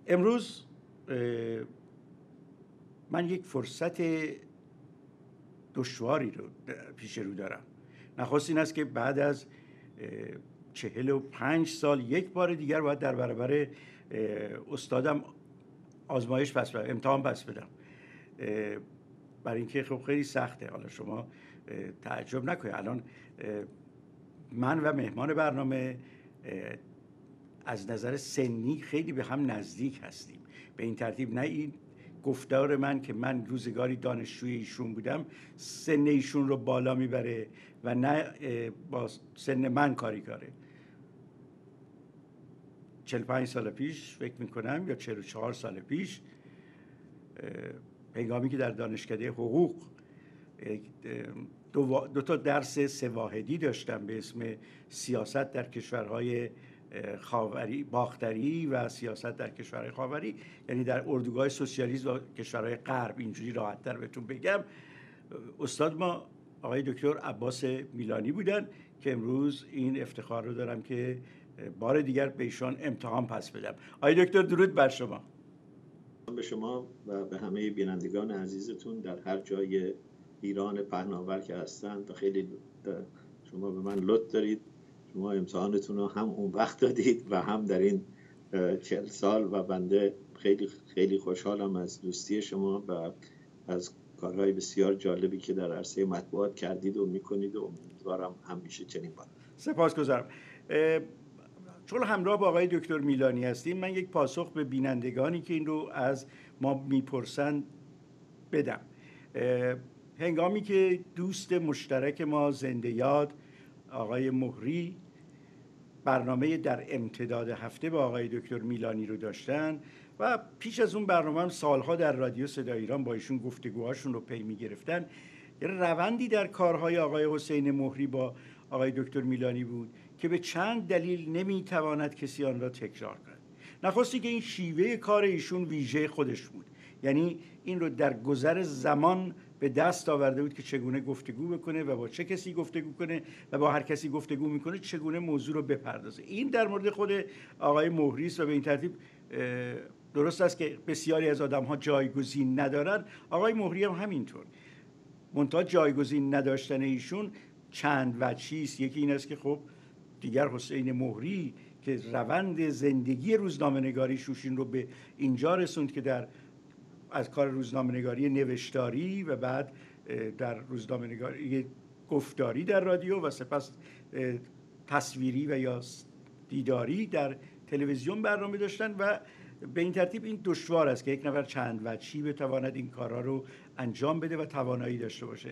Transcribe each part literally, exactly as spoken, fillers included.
امروز من یک فرصت دشواری رو پیش رو دارم. نخست این است که بعد از چهل و پنج سال یک بار دیگر باید در برابر استادم آزمایش پس بدم، امتحان پس بدم، برای اینکه خب خیلی سخته. حالا شما تعجب نکنید، الان من و مهمان برنامه از نظر سنی خیلی به هم نزدیک هستیم. به این ترتیب نه این گفتار من که من روزگاری دانشجوی ایشون بودم سن ایشون رو بالا میبره و نه با سن من کاری کاره. چهل و پنج سال پیش فکر میکنم یا چهل و چهار سال پیش، هنگامی که در دانشکده حقوق دو, دو تا درس سه واحدی داشتم به اسم سیاست در کشورهای خاوری باختری و سیاست در کشورهای خاوری، یعنی در اردوگاه سوسیالیسم و کشورهای غرب، اینجوری راحت‌تر بهتون بگم، استاد ما آقای دکتر عباس میلانی بودن که امروز این افتخار رو دارم که بار دیگر به ایشان امتحان پس بدم. آقای دکتر درود بر شما. به شما و به همه بینندگان عزیزتون در هر جای ایران پهناور که هستند. و خیلی شما به من لطف دارید، شما امتحانتون رو هم اون وقت دادید و هم در این چهل سال و بنده خیلی خیلی خوشحالم از دوستی شما و از کارهای بسیار جالبی که در عرصه مطبوعات کردید و میکنید و امیدوارم همیشه چنین باشه. سپاسگزارم. چون همراه با آقای دکتر میلانی هستیم، من یک پاسخ به بینندگانی که این رو از ما میپرسند بدم. هنگامی که دوست مشترک ما زنده یاد آقای مهری برنامه در امتداد هفته با آقای دکتر میلانی رو داشتن و پیش از اون برنامه هم سالها در رادیو صدای ایران با ایشون گفتگوهاشون رو پی میگرفتن، یه روندی در کارهای آقای حسین مهری با آقای دکتر میلانی بود که به چند دلیل نمیتواند کسی آن را تکرار کند. نخستی که این شیوه کار ایشون ویژه خودش بود، یعنی این رو در گذر زمان به دست آورده بود که چگونه گفتگو بکنه و با چه کسی گفتگو کنه و با هر کسی گفتگو میکنه چگونه موضوع رو بپردازه. این در مورد خود آقای مهری است و به این ترتیب درست است که بسیاری از آدم‌ها جایگزین ندارن. آقای مهری هم همینطور. منتها جایگزین نداشتن ایشون چند وجهی است. یکی این است که خب دیگر حسین مهری که روند زندگی روزنامه‌نگاری شوشین رو به اینجا رسوند که در از کار روزنامه‌نگاری نوشتاری و بعد در روزنامه‌نگاری گفتاری در رادیو و سپس تصویری و یا دیداری در تلویزیون برنامه داشتن و به این ترتیب این دشوار است که یک نفر چند وجهی بتواند این کارا رو انجام بده و توانایی داشته باشه.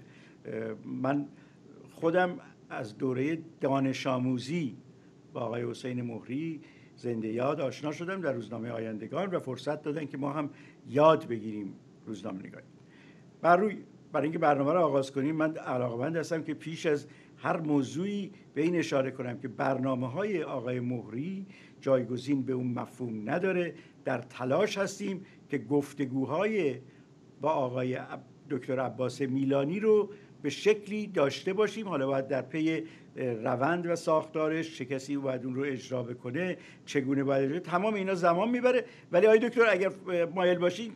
من خودم از دوره دانش آموزی با آقای حسین مهری زنده یاد آشنا شدم در روزنامه آیندگان و فرصت دادن که ما هم یاد بگیریم روزنامه نگاری. بر روی برای اینکه برنامه رو آغاز کنیم، من علاقه‌مند هستم که پیش از هر موضوعی به این اشاره کنم که برنامه‌های آقای مهری جایگزین به اون مفهوم نداره. در تلاش هستیم که گفتگوهای با آقای دکتر عباس میلانی رو به شکلی داشته باشیم. حالا باید در پی روند و ساختارش چه کسی باید اون رو اجرا بکنه، چگونه باید اجرا، تمام اینا زمان میبره. ولی آقای دکتر اگر مایل باشین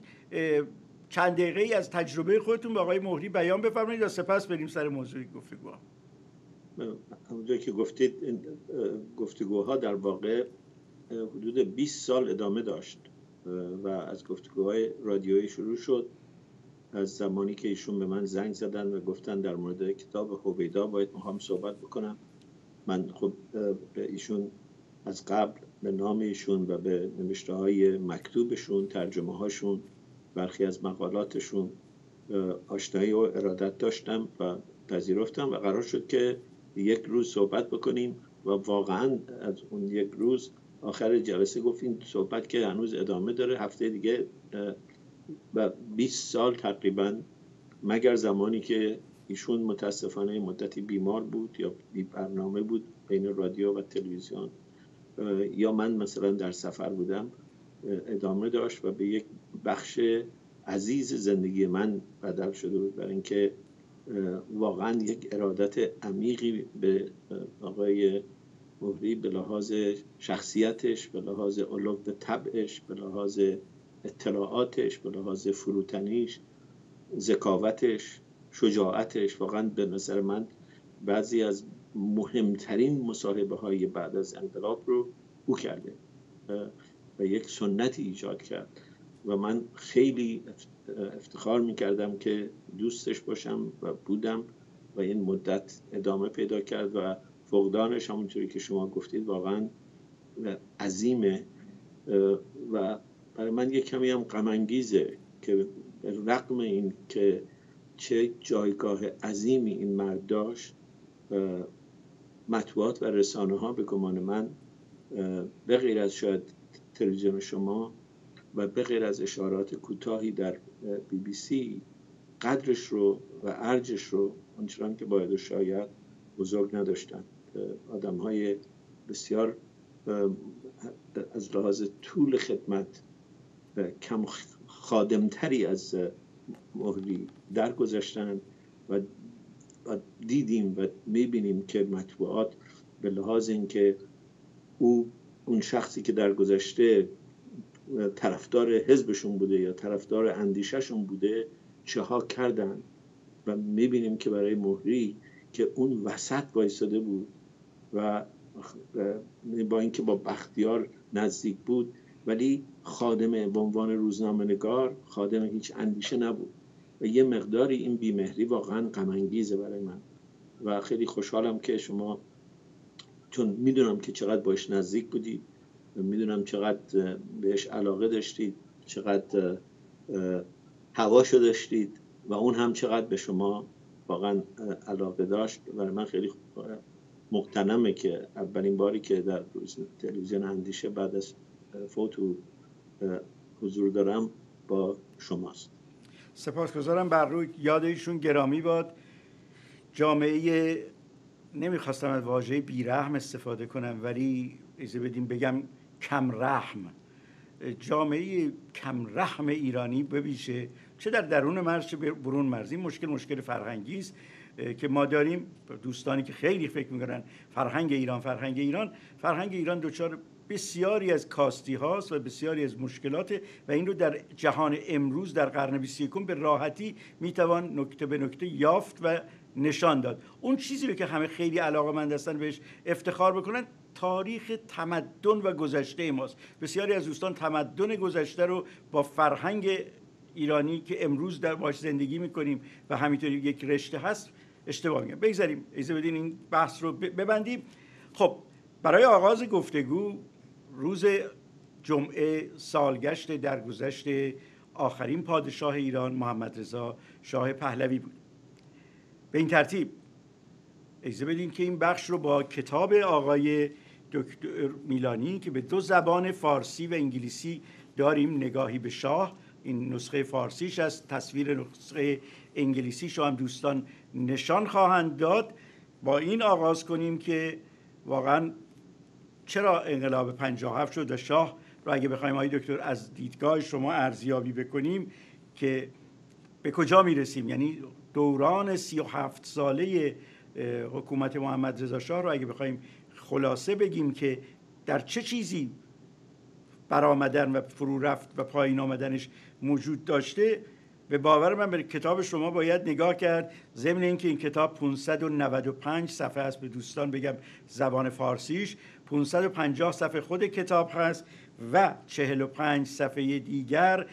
چند دقیقه ای از تجربه خودتون به آقای مهری بیان بفرمایید و سپس بریم سر موضوع گفتگوها. همونجایی که گفتید گفتگوها در واقع حدود بیست سال ادامه داشت و از گفتگوهای رادیویی شروع شد از زمانی که ایشون به من زنگ زدن و گفتن در مورد کتاب هویدا باید میخوام صحبت بکنم. من خب به ایشون از قبل به نام ایشون و به نوشته های مکتوبشون، ترجمه هاشون، برخی از مقالاتشون آشنایی و ارادت داشتم و پذیرفتم و قرار شد که یک روز صحبت بکنیم و واقعا از اون یک روز آخر جلسه گفتیم صحبت که هنوز ادامه داره، هفته دیگه و بیست سال تقریبا، مگر زمانی که ایشون متاسفانه مدتی بیمار بود یا بی برنامه بود بین رادیو و تلویزیون یا من مثلا در سفر بودم، ادامه داشت و به یک بخش عزیز زندگی من بدل شده بود، برای اینکه واقعا یک ارادت عمیقی به آقای مهری به لحاظ شخصیتش، به لحاظ علو طبعش، به لحاظ اطلاعاتش، به لحاظ فروتنیش، ذکاوتش، شجاعتش، واقعا به نظر من بعضی از مهمترین مصاحبه های بعد از انقلاب رو او کرده و یک سنتی ایجاد کرد و من خیلی افتخار میکردم که دوستش باشم و بودم و این مدت ادامه پیدا کرد و فقدانش همونطوری که شما گفتید واقعا عظیمه و برای من یک کمی هم غم انگیزه که رغم این که چه جایگاه عظیمی این مرد داشت، مطبوعات و رسانه ها به گمان من به غیر از شاید تلویزیون شما و به غیر از اشارات کوتاهی در بی بی سی قدرش رو و ارجش رو آنچنان که باید و شاید بزرگ نداشتن. آدم های بسیار از لحاظ طول خدمت کم خادمتری از مهری درگذشتن و دیدیم و میبینیم که مطبوعات به لحاظ اینکه او اون شخصی که در گذشته طرفدار حزبشون بوده یا طرفدار اندیشهشون بوده چه ها کردن و میبینیم که برای مهری که اون وسط وایساده بود و با اینکه با بختیار نزدیک بود ولی خادم به عنوان روزنامه نگار خادم هیچ اندیشه نبود و یه مقداری این بیمهری واقعا غم انگیزه برای من و خیلی خوشحالم که شما، چون میدونم که چقدر باش نزدیک بودید، میدونم چقدر بهش علاقه داشتید، چقدر هواشو داشتید و اون هم چقدر به شما واقعا علاقه داشت و من خیلی مقتنمه که اولین باری که در تلویزیون اندیشه بعد از فوت حضور دارم با شماست. سپاسگزارم بر روی یاد ایشون گرامی باد. جامعه، نمیخواستم از واژه بیرحم استفاده کنم ولی اجازه بدیم بگم کم رحم، جامعه کم رحم ایرانی بویژه چه در درون مرز چه برون مرز، این مشکل مشکل فرهنگی است که ما داریم. دوستانی که خیلی فکر میکنن فرهنگ ایران فرهنگ ایران فرهنگ ایران دچار بسیاری از کاستی هاست و بسیاری از مشکلات و این رو در جهان امروز در قرن بیست و یکم به راحتی میتوان نکته به نکته یافت و نشان داد. اون چیزی رو که همه خیلی علاقه‌مند هستن بهش افتخار بکنن تاریخ تمدن و گذشته ماست. بسیاری از دوستان تمدن گذشته رو با فرهنگ ایرانی که امروز در باش زندگی میکنیم و همینطوری یک رشته هست اشتباه میگن. بگذاریم، اجازه بدین این بحث رو ببندیم. خب برای آغاز گفتگو روز جمعه سالگشت درگذشت آخرین پادشاه ایران محمد رضا شاه پهلوی بود. به این ترتیب اجازه بدین که این بخش رو با کتاب آقای دکتر میلانی که به دو زبان فارسی و انگلیسی داریم، نگاهی به شاه، این نسخه فارسیش است، تصویر نسخه انگلیسیش رو هم دوستان نشان خواهند داد، با این آغاز کنیم که واقعا چرا انقلاب پنجاه و هفت شد و شاه رو اگه بخوایم آقای دکتر از دیدگاه شما ارزیابی بکنیم که به کجا میرسیم، یعنی دوران سی و هفت ساله حکومت محمد رضا شاه رو اگه بخوایم خلاصه بگیم که در چه چیزی برآمدن و فرو رفت و پایین آمدنش موجود داشته، به باور من به کتاب شما باید نگاه کرد. ضمن اینکه این کتاب پانصد و نود و پنج صفحه است، به دوستان بگم زبان فارسیش پانصد و پنجاه صفحه خود کتاب هست و چهل و پنج صفحه دیگر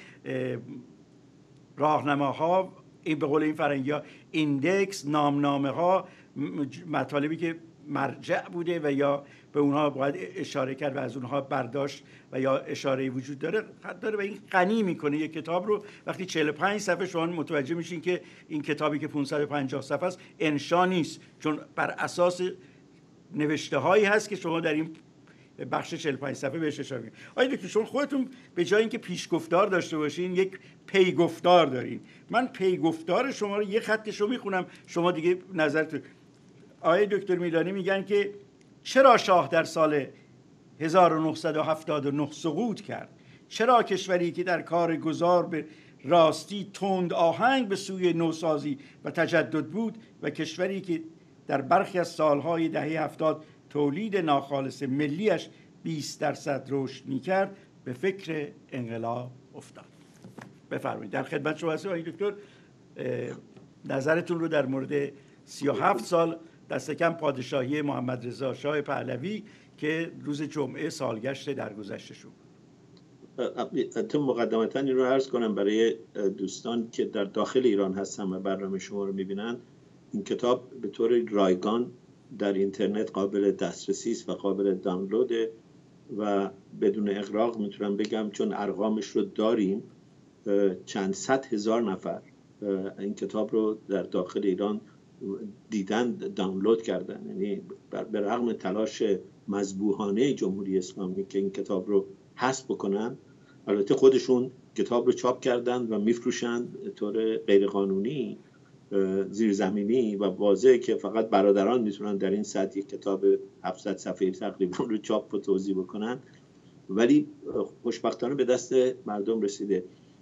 راهنماها، این به قول این فرنگی‌ها ایندکس، نامنامه ها، مطالبی که مرجع بوده و یا به اونها باید اشاره کرد و از اونها برداشت و یا اشاره وجود داره داره و این غنی میکنه یک کتاب رو. وقتی چهل و پنج صفحه شما متوجه میشین که این کتابی که پانصد و پنجاه صفحه است انشا نیست، چون بر اساس نوشته هایی هست که شما در این بخش چهل و پنج صفحه بهش اشاره میکنید. آیا دکتر شما خودتون به جای اینکه پیشگفتار داشته باشین یک پیگفتار دارین. من پیگفتار شما رو یه خطش رو میخونم، شما دیگه نظرتون. آقای دکتر میلانی میگن که چرا شاه در سال هزار و نهصد و هفتاد و نه سقوط کرد؟ چرا کشوری که در کار گذار به راستی تند آهنگ به سوی نوسازی و تجدد بود و کشوری که در برخی از سالهای دهه هفتاد تولید ناخالص ملیش بیست درصد رشد میکرد به فکر انقلاب افتاد. بفرمایید. در خدمت شما هستم آقای دکتر. نظرتون رو در مورد سی و هفت سال دست کم پادشاهی محمد رضا شاه پهلوی که روز جمعه سالگشت درگذشته شد. تو مقدمتا این رو عرض کنم برای دوستان که در داخل ایران هستن و برنامه شما رو میبینن، این کتاب به طور رایگان در اینترنت قابل دسترسی است و قابل دانلوده و بدون اغراق میتونم بگم، چون ارقامش رو داریم، چند صد هزار نفر این کتاب رو در داخل ایران دیدن، دانلود کردن. یعنی به رغم تلاش مذبوحانه جمهوری اسلامی که این کتاب رو حذف بکنن، البته خودشون کتاب رو چاپ کردن و میفروشن به طور غیرقانونی زیرزمینی و واضحه که فقط برادران میتونن در این سطح یک کتاب هفتصد صفحه‌ای تقریبا رو چاپ و توزیع بکنن، ولی خوشبختانه به دست مردم رسیده.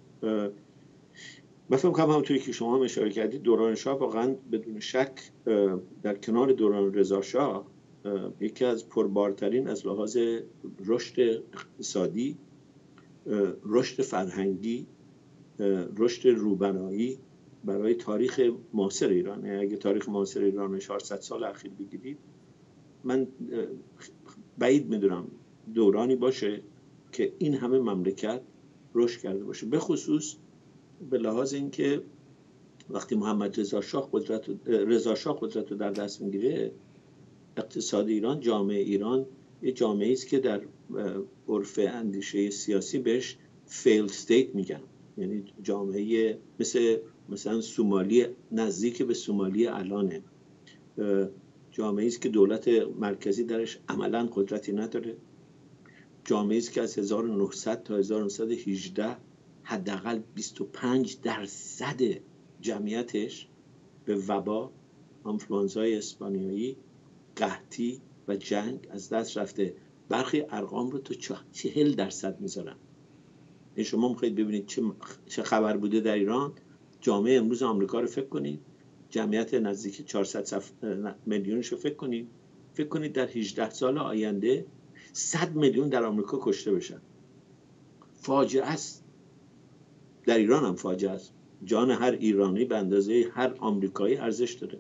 من فکر می‌کنم همونطوری که شما هم اشاره کردید، دوران شاه واقعا بدون شک در کنار دوران رضا شاه یکی از پربارترین از لحاظ رشد اقتصادی، رشد فرهنگی، رشد روبنایی برای تاریخ معاصر ایران. اگه تاریخ معاصر ایران چهارصد سال اخیر بگیرید، من بعید میدونم دورانی باشه که این همه مملکت رشد کرده باشه، به خصوص به لحاظ اینکه وقتی محمد رضا شاه قدرت رضا شاه قدرت رو در دست میگیره، اقتصاد ایران، جامعه ایران یه جامعه است که در عرف اندیشه سیاسی بهش فیل استیت میگن، یعنی جامعه مثل مثلا سومالی، نزدیک به سومالی الانه، جامعه است که دولت مرکزی درش عملا قدرتی نداره، جامعه است که از هزار و نهصد تا هزار و نهصد و هجده حداقل بیست و پنج درصد جمعیتش به وبا، آنفلوانزای اسپانیایی، قحطی و جنگ از دست رفته. برخی ارقام رو تو چهل درصد میذارن. این شما میخواید ببینید چه چه خبر بوده در ایران. جامعه امروز آمریکا رو فکر کنید، جمعیت نزدیک چهارصد میلیونش رو فکر کنید، فکر کنید در هجده سال آینده صد میلیون در آمریکا کشته بشن. فاجعه است. در ایران هم فاجعه است. جان هر ایرانی به اندازه هر آمریکایی ارزش داره.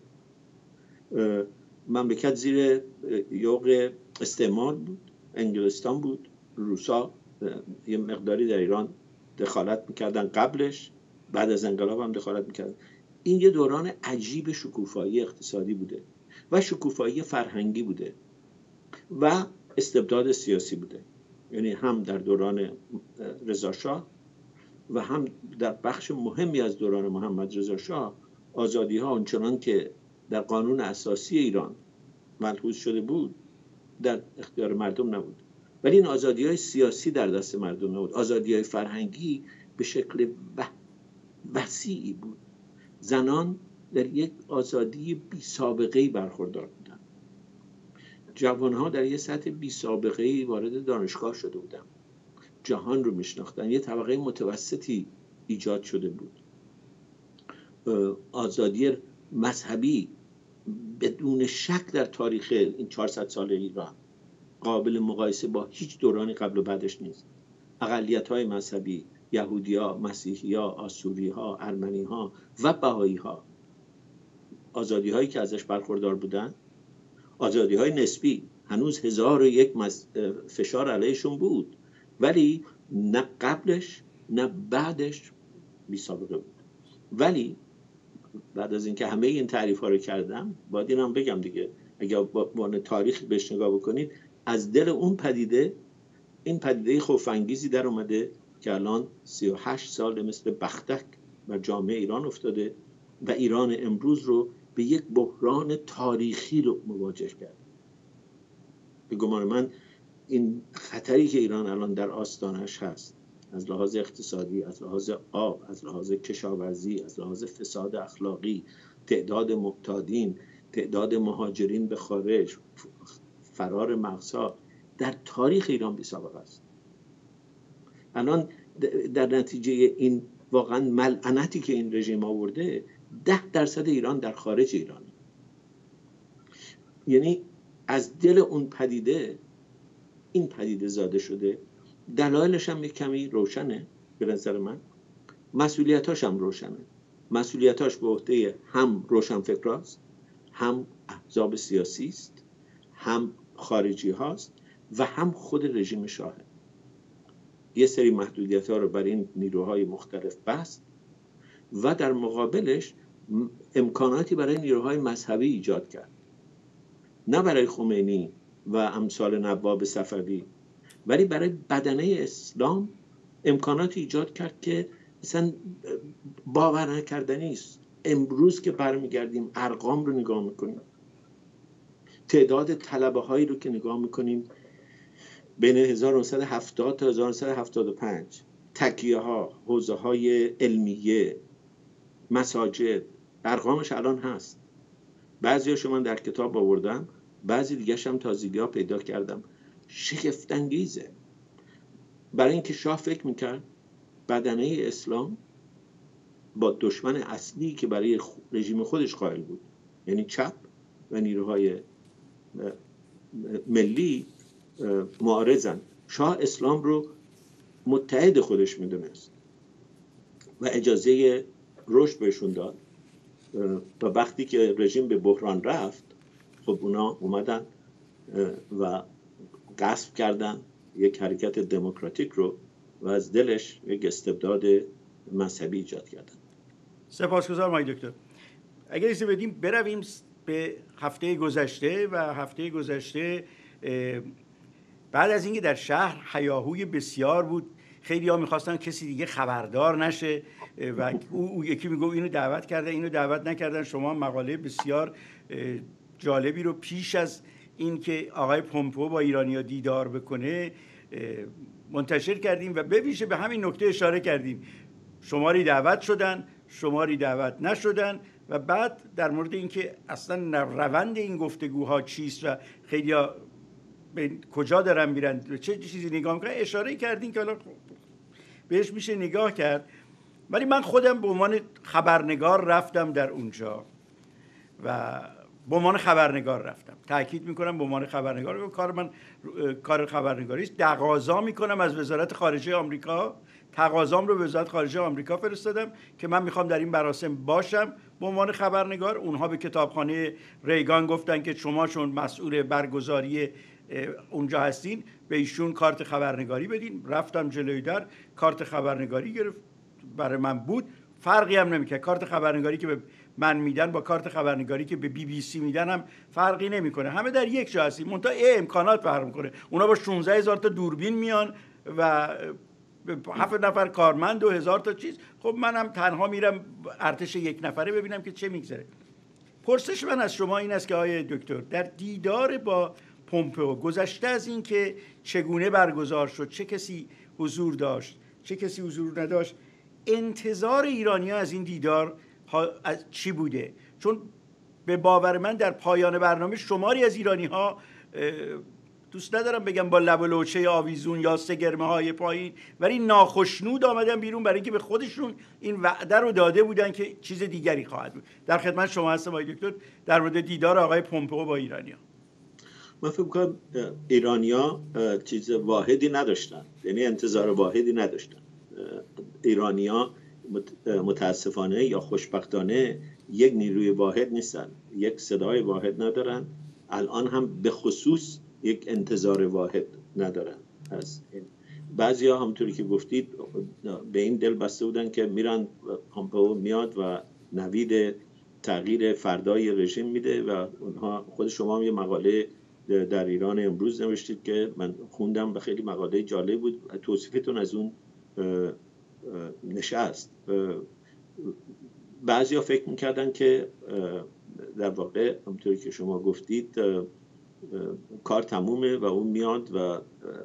مملکت زیر یوغ استعمار بود، انگلستان بود، روسا یه مقداری در ایران دخالت میکردن قبلش، بعد از انقلاب هم دخالت میکردن. این یه دوران عجیب شکوفایی اقتصادی بوده و شکوفایی فرهنگی بوده و استبداد سیاسی بوده. یعنی هم در دوران رضا شاه و هم در بخش مهمی از دوران محمد رضا شاه، آزادی ها آنچنان که در قانون اساسی ایران ملحوظ شده بود در اختیار مردم نبود، ولی این آزادی های سیاسی در دست مردم نبود. آزادی های فرهنگی به شکل وسیعی بود. زنان در یک آزادی بی سابقه‌ای برخوردار بودند. جوانها در یک سطح بی سابقه‌ای وارد دانشگاه شده بودند. جهان رو میشناختن. یه طبقه متوسطی ایجاد شده بود. آزادی مذهبی بدون شک در تاریخ این چهارصد سال ایران قابل مقایسه با هیچ دورانی قبل و بعدش نیست. اقلیت‌های مذهبی، یهودی‌ها، مسیحی‌ها، آسوری‌ها، ارمنی‌ها و بهائی‌ها، آزادی‌هایی که ازش برخوردار بودن، آزادی‌های نسبی، هنوز هزار و یک فشار علیهشون بود، ولی نه قبلش نه بعدش بی سابقه بود. ولی بعد از اینکه همه این تعریف ها رو کردم، باید اینم بگم دیگه، اگه با تاریخ بهش نگاه بکنید، از دل اون پدیده این پدیده خوف‌انگیزی در اومده که الان سی و هشت سال مثل بختک بر جامعه ایران افتاده و ایران امروز رو به یک بحران تاریخی رو مواجه کرد. به گمان من این خطری که ایران الان در آستانش هست، از لحاظ اقتصادی، از لحاظ آب، از لحاظ کشاورزی، از لحاظ فساد اخلاقی، تعداد معتادین، تعداد مهاجرین به خارج، فرار مغزها، در تاریخ ایران بی سابقه است. الان در نتیجه این واقعا ملعنتی که این رژیم آورده، ده درصد ایران در خارج ایرانه. یعنی از دل اون پدیده این پدیده زاده شده. دلایلش هم یک کمی روشنه به نظر من، مسئولیتاش هم روشنه. مسئولیتاش به عهده هم روشنفکراست، هم احزاب سیاسی است، هم خارجی هاست و هم خود رژیم شاهه. یه سری محدودیت ها رو برای این نیروهای مختلف بست و در مقابلش امکاناتی برای نیروهای مذهبی ایجاد کرد، نه برای خمینی و امثال نواب صفوی، ولی برای بدنه اسلام امکاناتی ایجاد کرد که مثلا باور نکردنی است. امروز که برمیگردیم ارقام رو نگاه میکنیم، تعداد طلبه هایی رو که نگاه میکنیم بین هزار و نهصد و هفتاد تا هزار و نهصد و هفتاد و پنج، تکیه ها، حوزه های علمیه، مساجد، ارقامش الان هست. بعضی هاشو من در کتاب آوردم، بعضی دیگه هم تازگی ها پیدا کردم. شگفت انگیزه. برای اینکه شاه فکر میکرد بدنه اسلام با دشمن اصلی که برای رژیم خودش قائل بود، یعنی چپ و نیروهای ملی، معارضن. شاه اسلام رو متحد خودش میدونست و اجازه رشد بهشون داد و وقتی که رژیم به بحران رفت، خب اونا اومدن و غصب کردن یک حرکت دموکراتیک رو و از دلش یک استبداد مذهبی ایجاد کردن. سپاسگزارم آقای دکتر. اگر اجازه بدیم برویم به هفته گذشته. و هفته گذشته بعد از اینکه در شهر هیاهوی بسیار بود، خیلی ها میخواستن کسی دیگه خبردار نشه و او, او یکی میگو اینو دعوت کرده اینو دعوت نکردن. شما مقاله بسیار جالبی رو پیش از اینکه آقای پومپئو با ایرانیا دیدار بکنه منتشر کردیم و به ویژه به همین نکته اشاره کردیم. شماری دعوت شدن، شماری دعوت نشدن و بعد در مورد اینکه اصلا روند این گفتگوها چیست و خیلی‌ها به کجا دارن میرن، چه چیزی نگاه میکنن، اشاره کردین که حالا بهش میشه نگاه کرد. ولی من خودم به عنوان خبرنگار رفتم در اونجا و به عنوان خبرنگار رفتم. تاکید میکنم به عنوان خبرنگار. کار من کار خبرنگاری است. تقاضا میکنم از وزارت خارجه آمریکا، تقاضام رو به وزارت خارجه آمریکا فرستادم که من میخوام در این مراسم باشم به عنوان خبرنگار. اونها به کتابخانه ریگان گفتن که شما چون مسئول برگزاری اونجا هستین به ایشون کارت خبرنگاری بدین. رفتم جلوی در، کارت خبرنگاری گرفت، برای من بود. فرقی هم نمیکنه. کارت خبرنگاری که به من میدن با کارت خبرنگاری که به بی بی سی میدن هم فرقی نمیکنه. همه در یک جا هستیم، منتها امکانات فرق میکنه. اونا با شانزده هزار تا دوربین میان و هفت نفر کارمند و هزار تا چیز. خب منم تنها میرم ارتش یک نفره ببینم که چه میگذره. پرسش من از شما این است که آقای دکتر، در دیدار با پومپئو گذشته از این که چگونه برگزار شد، چه کسی حضور داشت، چه کسی حضور نداشت، انتظار ایرانی‌ها از این دیدار از چی بوده؟ چون به باور من در پایان برنامه شماری از ایرانی‌ها، دوست ندارم بگم با لب و لوچه آویزون یا سگرمه های پایین، ولی ناخشنود آمدن بیرون برای اینکه به خودشون این وعده رو داده بودن که چیز دیگری خواهد بود. در خدمت شما هستم آقای دکتر در مورد دیدار آقای پومپئو با ایرانی‌ها. من فکر می‌کنم ایرانی‌ها چیز واحدی نداشتن، یعنی انتظار واحدی نداشتن. ایرانی‌ها متاسفانه یا خوشبختانه یک نیروی واحد نیستن، یک صدای واحد ندارن. الان هم به خصوص یک انتظار واحد ندارن. از بعضی ها همونطوری که گفتید به این دل بسته بودن که میرن پومپئو میاد و نوید تغییر فردای رژیم میده و اونها. خود شما هم یه مقاله در ایران امروز نوشتید که من خوندم و خیلی مقاله جالب بود، توصیفتون از اون نشست. بعضی ها فکر میکردن که در واقع همونطوری که شما گفتید کار تمومه و اون میاد و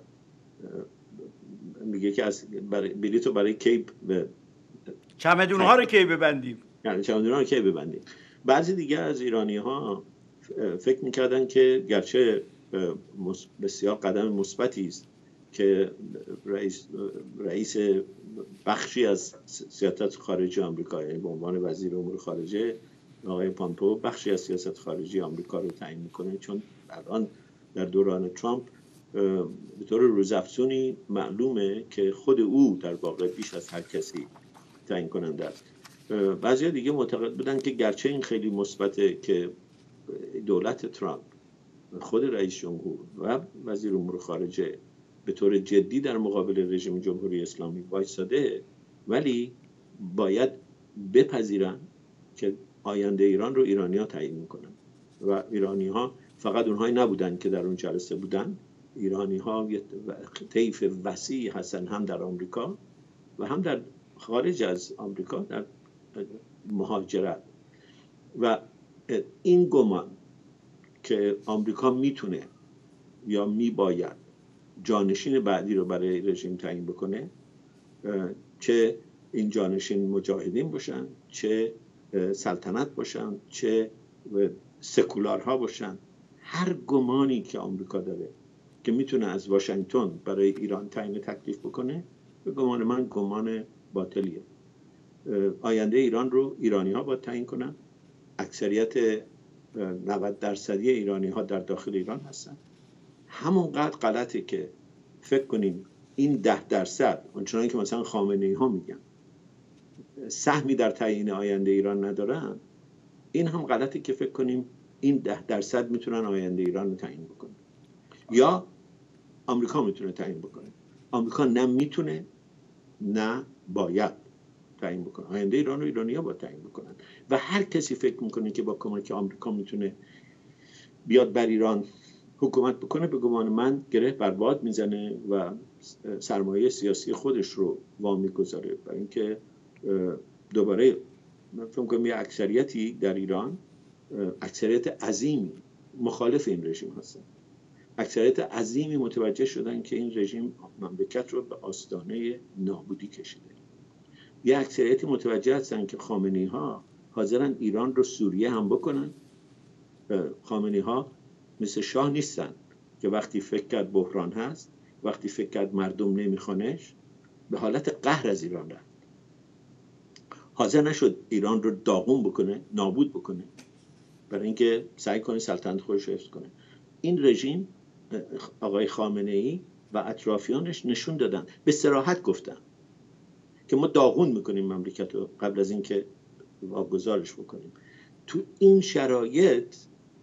میگه که از بلیطو برای کی چمدون ها رو کی ببندیم، یعنی چمدون ها رو کی ببندیم. بعضی دیگه از ایرانی ها فکر میکردن که گرچه بسیار قدم مثبتی است که رئیس رئیس بخشی از سیاست خارجی آمریکا، یعنی به عنوان وزیر امور خارجه آقای پامپئو بخشی از سیاست خارجی آمریکا رو تعیین میکنه، چون الان در دوران ترامپ به طور روزافزونی معلومه که خود او در واقع بیش از هر کسی تعیین کننده است. بعضی دیگه معتقد بودن که گرچه این خیلی مثبته که دولت ترامپ، خود رئیس جمهور و وزیر امور خارجه به طور جدی در مقابل رژیم جمهوری اسلامی وایساده، ولی باید بپذیرن که آینده ایران رو ایرانی‌ها تعیین میکنن و ایرانی‌ها فقط اونهایی نبودن که در اون جلسه بودن. ایرانی‌ها طیف وسیعی هستن، هم در آمریکا و هم در خارج از آمریکا در مهاجرت. و این گمان که آمریکا میتونه یا میباید جانشین بعدی رو برای رژیم تعیین بکنه، چه این جانشین مجاهدین باشن، چه سلطنت باشن، چه سکولارها باشن، هر گمانی که آمریکا داره که میتونه از واشنگتن برای ایران تعیین تکلیف بکنه، به گمان من گمان باطلیه. آینده ایران رو ایرانی ها باید تعیین کنن. اکثریت نود درصدی ایرانی ها در داخل ایران هستن. همونقدر غلطه که فکر کنیم این ده درصد، اونچنان که مثلا خامنه‌ای ها میگن، سهمی در تعیین آینده ایران ندارن. این هم غلطه که فکر کنیم این ده درصد میتونن آینده ایران رو تعیین بکنن، یا آمریکا میتونه تعیین بکنه. آمریکا نه میتونه نه باید تعیین بکنه. آینده ایران رو ایرانی‌ها باید تعیین بکنن و هر کسی فکر میکنه که با کمک آمریکا میتونه بیاد بر ایران حکومت بکنه، به گمان من گره بر باد میزنه و سرمایه سیاسی خودش رو وامی گذاره. برای اینکه دوباره من فکر می‌کنم یه اکثریتی در ایران، اکثریت عظیمی مخالف این رژیم هستن. اکثریت عظیمی متوجه شدن که این رژیم مملکت رو به آستانه نابودی کشیده. یه اکثریتی متوجه هستن که خامنه‌ای ها حاضرن ایران رو سوریه هم بکنن. خامنه‌ای ها مثل شاه نیستن که وقتی فکر کرد بحران هست، وقتی فکر کرد مردم نمیخوانش، به حالت قهر از ایران رفت. حاضر نشد ایران رو داغون بکنه، نابود بکنه، برای اینکه سعی کنه سلطنت خودش رو حفظ کنه. این رژیم، آقای خامنه‌ای و اطرافیانش نشون دادن، به صراحت گفتن که ما داغون میکنیم مملکت رو قبل از اینکه واگذارش بکنیم. تو این شرایط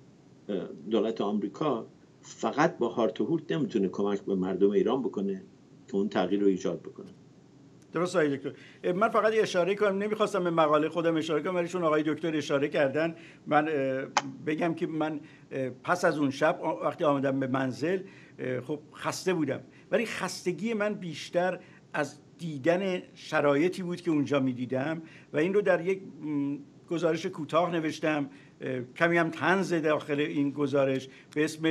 دولت آمریکا فقط با هارت و هورت نمیتونه کمک به مردم ایران بکنه که اون تغییر رو ایجاد بکنه. درست آقای دکتر. من فقط اشاره کنم، نمیخواستم به مقاله خودم اشاره کنم ولی چون آقای دکتر اشاره کردن من بگم که من پس از اون شب وقتی آمدم به منزل خب خسته بودم، ولی خستگی من بیشتر از دیدن شرایطی بود که اونجا میدیدم و این رو در یک گزارش کوتاه نوشتم، کمی هم طنز داخل این گزارش به اسم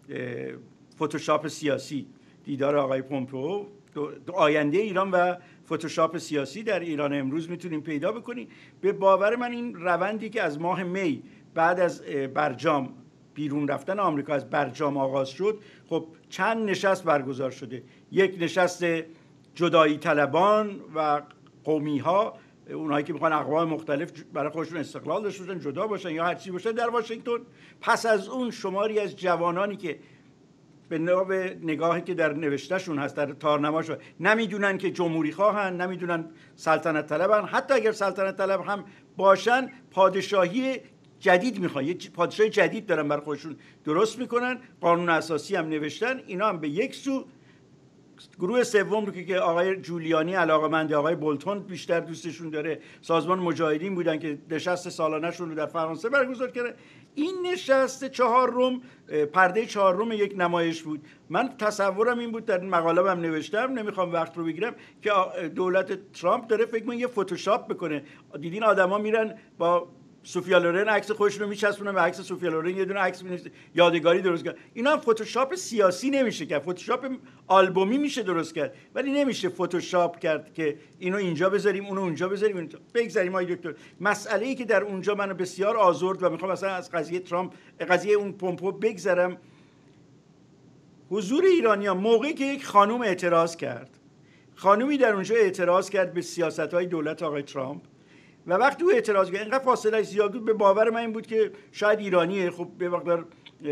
فتوشاپ سیاسی، دیدار آقای پومپئو، آینده ایران و فتوشاپ سیاسی در ایران امروز میتونیم پیدا بکنیم. به باور من این روندی که از ماه می بعد از برجام بیرون رفتن آمریکا از برجام آغاز شد، خب چند نشست برگزار شده. یک نشست جدایی طلبان و قومی ها، اونایی که میخوان اقوام مختلف برای خودشون استقلال داشته باشن، جدا باشن یا هر چیزی باشن، در واشنگتن. پس از اون شماری از جوانانی که به نگاهی که در نوشتهشون هست، در تارنماشون، نمیدونن که جمهوری خواهن، نمیدونن سلطنت طلبن، حتی اگر سلطنت طلب هم باشن پادشاهی جدید میخوان، یه پادشاهی جدید دارن برای خودشون درست میکنن، قانون اساسی هم نوشتن. اینا هم به یک سو. گروه سوم رو که آقای جولیانی علاقه‌مند آقای بولتون بیشتر دوستشون داره، سازمان مجاهدین بودن که نشست سالانه‌شون رو در فرانسه برگزار کرده. این نشست چهارم، پرده چهارم یک نمایش بود. من تصورم این بود، در مقاله هم نوشتم، نمیخوام وقت رو بگیرم، که دولت ترامپ داره فکر کنم یه فتوشاپ بکنه. دیدین آدما میرن با سوفیا لورن عکس خودشون رو میچسبونن به عکس سوفیا لورن، یه دونه عکس یادگاری درست کرد. اینا هم فتوشاپ سیاسی نمیشه کرد، فتوشاپ آلبومی میشه درست کرد، ولی نمیشه فتوشاپ کرد که اینو اینجا بذاریم اونو اونجا بذاریم. بگذاریم آقای دکتر، مسئله ای که در اونجا منو بسیار آزرد و میخوام مثلا از قضیه ترامپ، قضیه اون پومپئو بگذرم، حضور ایرانیان موقعی که یک خانم اعتراض کرد، خانومی در اونجا اعتراض کرد به سیاست‌های دولت آقای ترامپ و وقتی او اعتراض کرد اینقدر فاصله زیاد بود، به باور من این بود که شاید ایرانیه، خب به مقدار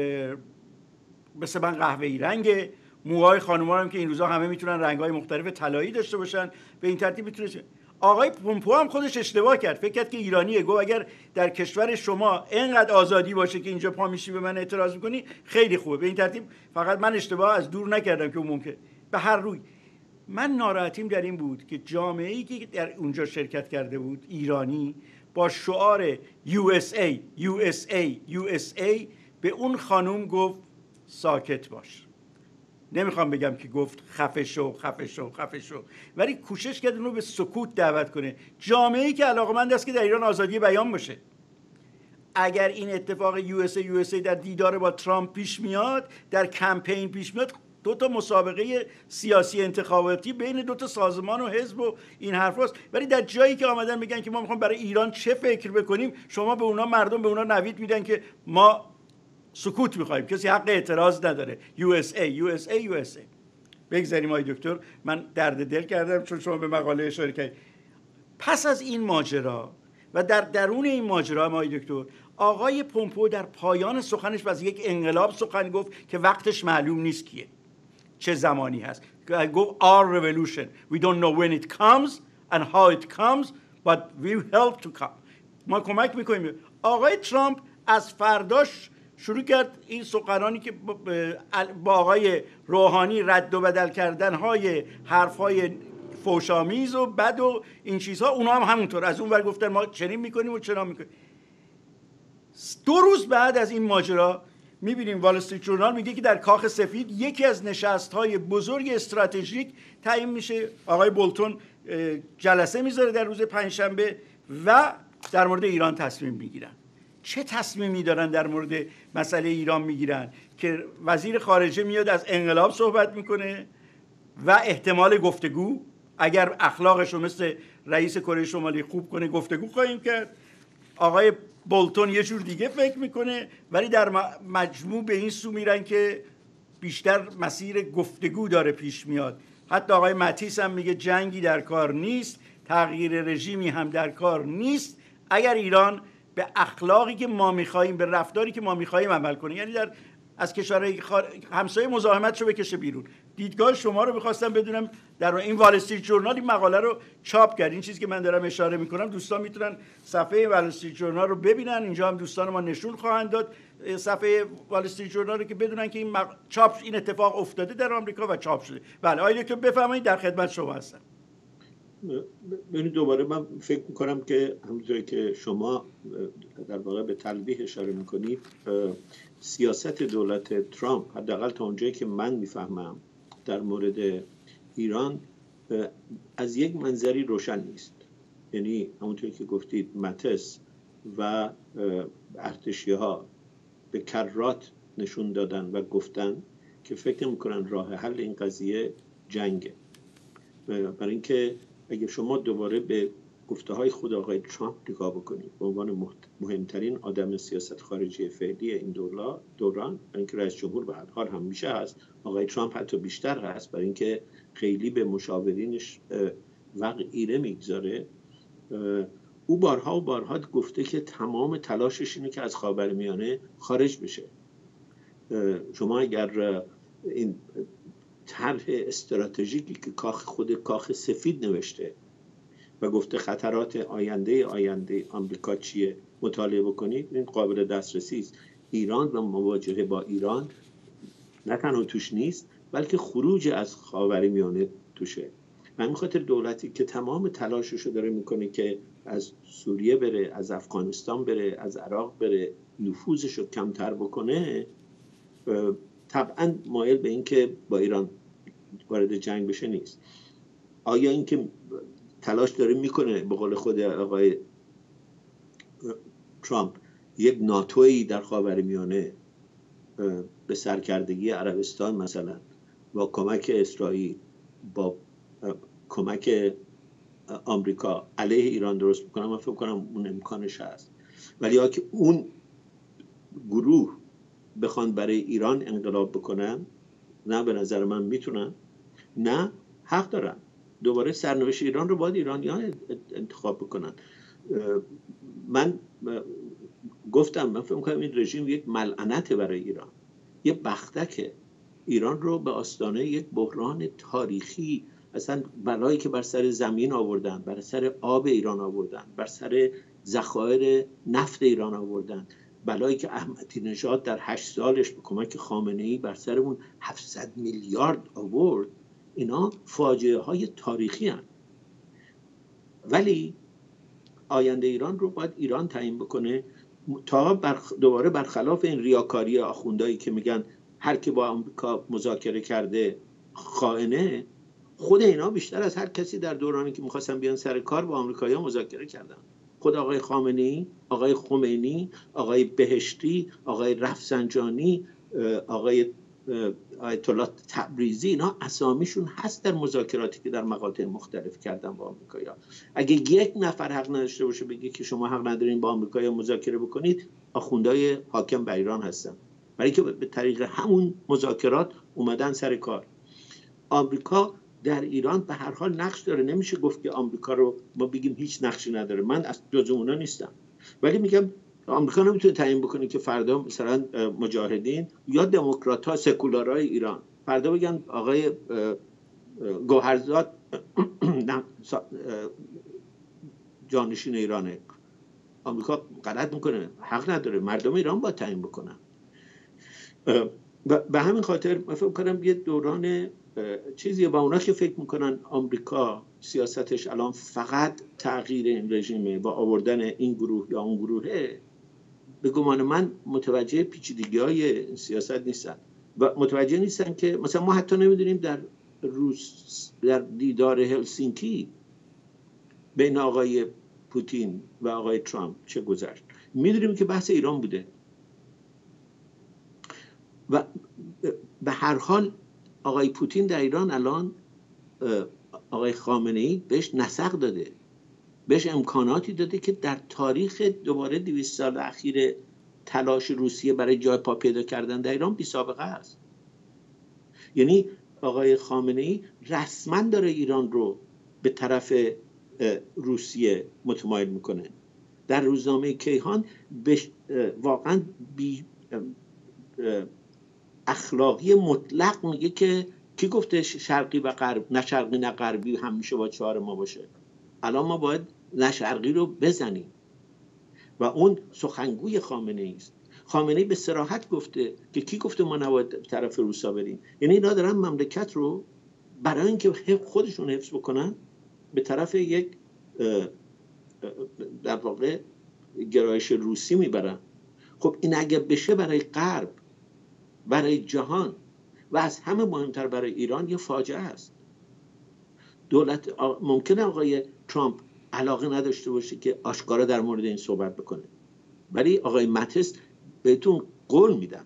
مثل من قهوه‌ای رنگه، موهای خانم‌ها هم که این روزا همه میتونن رنگ‌های مختلف طلایی داشته باشن، به این ترتیب میتونه. آقای پومپئو هم خودش اشتباه کرد، فکر کرد که ایرانیه، گفت اگر در کشور شما اینقدر آزادی باشه که اینجا پا میشی به من اعتراض میکنی خیلی خوبه. به این ترتیب فقط من اشتباه از دور نکردم که اون ممکن. به هر روی من ناراحتیم در این بود که جامعه‌ای که در اونجا شرکت کرده بود ایرانی با شعار یو اس ای یو اس ای یو اس ای به اون خانوم گفت ساکت باش. نمیخوام بگم که گفت خفه شو خفه شو خفه شو، ولی کوشش کرد اونو به سکوت دعوت کنه. جامعه‌ای که علاقه‌مند است که در ایران آزادی بیان باشه. اگر این اتفاق یو اس ای یو اس ای در دیدار با ترامپ پیش میاد، در کمپین پیش میاد، دو تا مسابقه سیاسی انتخاباتی بین دو تا سازمان و حزب و این حرفاست، ولی در جایی که آمدن میگن که ما میخوام برای ایران چه فکر بکنیم، شما به اونا مردم به اونا نوید میدن که ما سکوت میخوایم، کسی حق اعتراض نداره. یو اس ای یو اس ای یو اس ای. بگذاریم آقای دکتر، من درد دل کردم چون شما به مقاله اشاره کردید. پس از این ماجرا و در درون این ماجرا آقای دکتر، آقای پومپئو در پایان سخنش از یک انقلاب سخن گفت که وقتش معلوم نیست کیه، چه زمانی هست. گفت our revolution we don't know when it comes and how it comes but we help to come. ما کمک میکنیم. آقای ترامپ از فرداش شروع کرد این سخنانی که با آقای روحانی رد و بدل کردن های حرف های فوشامیز و بد و این چیزها، اونا هم همونطور از اون ور گفتن ما چنین میکنیم و چنان میکنیم. دو روز بعد از این ماجرا میبینیم وال استریت جورنال میگه که در کاخ سفید یکی از نشست‌های بزرگ استراتژیک تعیین میشه. آقای بولتون جلسه میذاره در روز پنجشنبه و در مورد ایران تصمیم میگیرن. چه تصمیمی دارن در مورد مسئله ایران میگیرن که وزیر خارجه میاد از انقلاب صحبت میکنه و احتمال گفتگو، اگر اخلاقش رو مثل رئیس کره شمالی خوب کنه گفتگو خواهیم کرد. آقای بولتون یه جور دیگه فکر میکنه، ولی در مجموع به این سو میرن که بیشتر مسیر گفتگو داره پیش میاد. حتی آقای ماتیس هم میگه جنگی در کار نیست، تغییر رژیمی هم در کار نیست اگر ایران به اخلاقی که ما میخواییم، به رفتاری که ما میخواییم عمل کنه. یعنی در از کشورهای همسایه مزاحمتشو بکشه بیرون. دیدگاه شما رو می‌خواستم بدونم. در این وال استریت جورنال این مقاله رو چاپ کرد. این چیزی که من دارم اشاره میکنم دوستان میتونن صفحه وال استریت جورنال رو ببینن. اینجا هم دوستان ما نشون خواهند داد صفحه وال استریت جورنال رو که بدونن که این مق... چاپ این اتفاق افتاده در آمریکا و چاپ شده. بله آقای دکتر بفرمایید، در خدمت شما هستم. ببینید دوباره من فکر میکنم که همونطوری که شما در واقع به تلویح اشاره میکنید، سیاست دولت ترامپ حداقل تا اونجایی که من میفهمم در مورد ایران از یک منظری روشن نیست. یعنی همونطوری که گفتید ماتیس و ارتشی ها به کرات نشون دادن و گفتن که فکر میکنن راه حل این قضیه جنگه. برای اینکه اگه شما دوباره به گفته های خود آقای ترامپ نگاه بکنید به عنوان مهمترین آدم سیاست خارجی فعلی این دوران، برای اینکه رئیس جمهور به هر حال هم میشه هست، آقای ترامپ حتی بیشتر هست، برای اینکه خیلی به مشاورینش وقت ایره میگذاره. او بارها و بارها گفته که تمام تلاشش اینه که از خاورمیانه خارج بشه. شما اگر این طرح استراتژیکی که کاخ خود کاخ سفید نوشته و گفته خطرات آینده آینده آمریکا چیه مطالعه بکنید، این قابل دسترسی است. ایران و مواجهه با ایران نه تنها توش نیست بلکه خروج از خاورمیانه توشه. و همین خاطر دولتی که تمام تلاششو داره میکنه که از سوریه بره، از افغانستان بره، از عراق بره، نفوذشو کمتر بکنه، طبعا مایل به این که با ایران وارد جنگ بشه نیست. آیا این که تلاش داره میکنه به قول خود آقای ترامپ یک ناتویی در خاورمیانه به سرکردگی عربستان مثلا با کمک اسرائیل با کمک آمریکا علیه ایران درست میکنه؟ من فکر کنم اون امکانش هست. ولی یا که اون گروه بخوان برای ایران انقلاب بکنن، نه به نظر من میتونن، نه حق دارن. دوباره سرنوشت ایران رو باید ایرانیان انتخاب بکنن. من گفتم من فکر می‌کنم این رژیم یک ملعنت برای ایران، یه بختکه. ایران رو به آستانه یک بحران تاریخی، اصلا بلایی که بر سر زمین آوردن، بر سر آب ایران آوردن، بر سر ذخایر نفت ایران آوردن، بلایی که احمدی نژاد در هشت سالش به کمک خامنه‌ای بر سرمون هفتصد میلیارد آورد، اینا فاجعه های تاریخی هستند. ولی آینده ایران رو باید ایران تعیین بکنه، تا برخ... دوباره برخلاف این ریاکاری آخوندایی که میگن هر کی با آمریکا مذاکره کرده خائنه، خود اینا بیشتر از هر کسی در دورانی که میخواستن بیان سر کار با آمریکایی‌ها مذاکره کردن. خود آقای خامنه‌ای، آقای خمینی، آقای بهشتی، آقای رفسنجانی، آقای آیت الله تبریزی، اینا اسامیشون هست در مذاکراتی که در مقاطع مختلف کردن با آمریکایی‌ها. اگه یک نفر حق نداشته باشه بگه که شما حق ندارین با آمریکایی‌ها مذاکره بکنید، آخوندهای حاکم بر ایران هستن، برای که به طریق همون مذاکرات اومدن سر کار. آمریکا در ایران به هر حال نقش داره، نمیشه گفت که آمریکا رو ما بگیم هیچ نقشی نداره، من از جزو اونا نیستم، ولی میگم آمریکا نمیتونه تعیین بکنه که فردا مثلا مجاهدین یا دموکرات‌ها سکولارای ایران فردا بگن آقای گوهرزاد جانشین ایرانه. آمریکا غلط میکنه، حق نداره، مردم ایران باید تعیین بکنن. به همین خاطر من فکر کنم یه دوران چیزیه با اونا که فکر میکنن آمریکا سیاستش الان فقط تغییر این رژیمه با آوردن این گروه یا اون گروهه، به گمان من متوجه پیچیدگی‌های سیاست نیستن و متوجه نیستن که مثلا ما حتی نمیدونیم در روس در دیدار هلسینکی بین آقای پوتین و آقای ترامپ چه گذشت. میدونیم که بحث ایران بوده و به هر حال آقای پوتین در ایران الان آقای خامنه‌ای بهش نسق داده، بهش امکاناتی داده که در تاریخ دوباره دویست سال اخیر تلاش روسیه برای جای پا پیدا کردن در ایران بی سابقه است. یعنی آقای خامنه‌ای رسما داره ایران رو به طرف روسیه متمایل میکنه. در روزنامه کیهان واقعا بی اخلاقی مطلق میگه که کی گفته شرقی و غرب، نه شرقی نه غربی همیشه با چهار ما باشه. الان ما باید نه شرقی رو بزنیم و اون سخنگوی خامنه‌ای است. خامنه‌ای به صراحت گفته که کی گفته ما نباید طرف روسا بریم. یعنی اینا دارن مملکت رو برای اینکه خودشون حفظ بکنن به طرف یک در واقع گرایش روسی میبرن. خب این اگه بشه برای غرب، برای جهان و از همه مهمتر برای ایران یه فاجعه است. دولت ممکنه آقای ترامپ علاقه نداشته باشه که آشکارا در مورد این صحبت بکنه، ولی آقای متس بهتون قول میدم،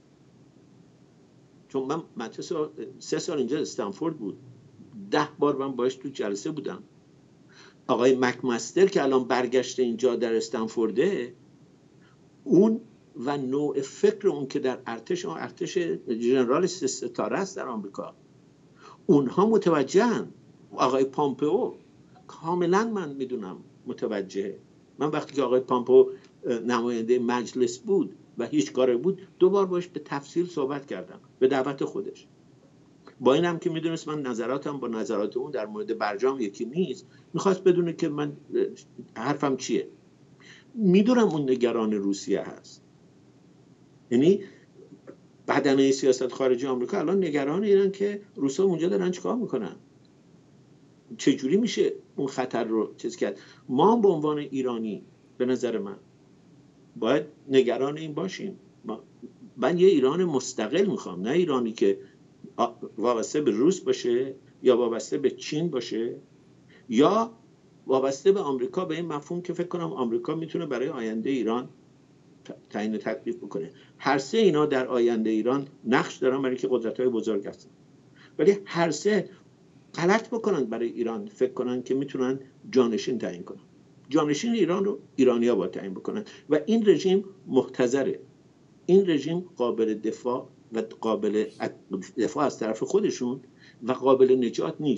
چون من متس سه سال اینجا استنفورد بود، ده بار من باش تو جلسه بودم. آقای مکمستر که الان برگشته اینجا در استنفورده، اون و نوع فکر اون که در ارتش ارتش ژنرال سه ستاره است در آمریکا، اونها متوجهن. آقای پامپئو کاملا من میدونم متوجهه. من وقتی که آقای پامپئو نماینده مجلس بود و هیچ کاره بود، دو بار باش به تفصیل صحبت کردم به دعوت خودش. با اینم که میدونست من نظراتم با نظرات اون در مورد برجام یکی نیست، میخواست بدونه که من حرفم چیه. میدونم اون نگران روسیه هست، یعنی بدنه سیاست خارجی آمریکا الان نگران ایران که روسا اونجا دارن چیکار میکنن، چجوری میشه اون خطر رو چیز کرد. ما به عنوان ایرانی به نظر من باید نگران این باشیم. من یه ایران مستقل میخوام، نه ایرانی که وابسته به روس باشه یا وابسته به چین باشه یا وابسته به آمریکا، به این مفهوم که فکر کنم آمریکا میتونه برای آینده ایران تعیین تکلیف بکنه. هر سه اینا در آینده ایران نقش دارن برای که قدرت‌های بزرگ هستن، ولی هر سه غلط بکنن برای ایران فکر کنن که میتونن جانشین تعیین کنن. جانشین ایران رو ایرانی‌ها باید تعیین بکنن و این رژیم محتضره. این رژیم قابل دفاع و قابل دفاع از طرف خودشون و قابل نجات نیست.